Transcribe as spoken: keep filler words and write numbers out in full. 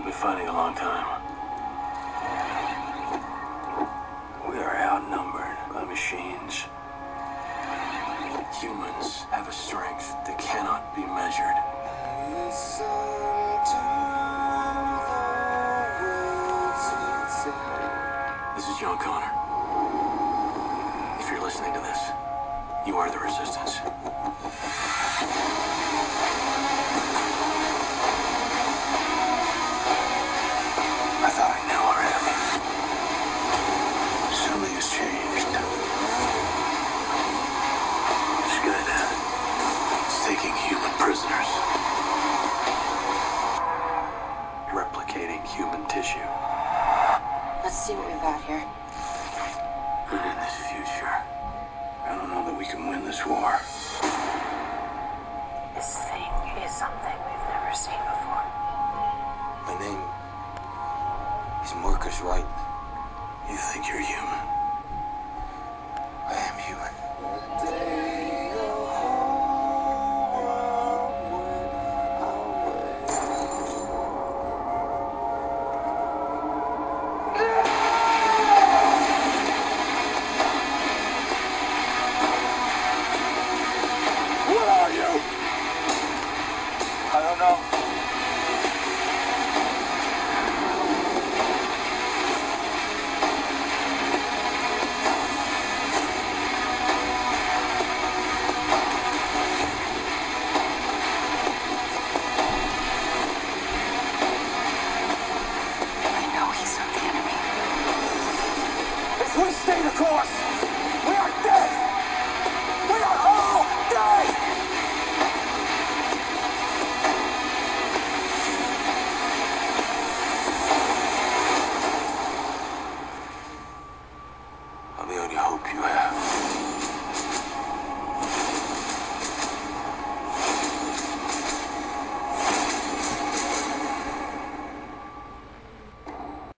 We've been fighting a long time. We are outnumbered by machines. Humans have a strength that cannot be measured. This is John Connor. If you're listening to this, you are the Resistance. I thought I knew already. Something has changed. It's good. It's taking human prisoners. Replicating human tissue. Let's see what we've got here. And in this future, I don't know that we can win this war. This thing is something we've never seen before. My name is Marcus Wright. You think you're human? I am human. What are you? I don't know. If we stay the course, we are dead! We are all dead! I'm the only hope you have.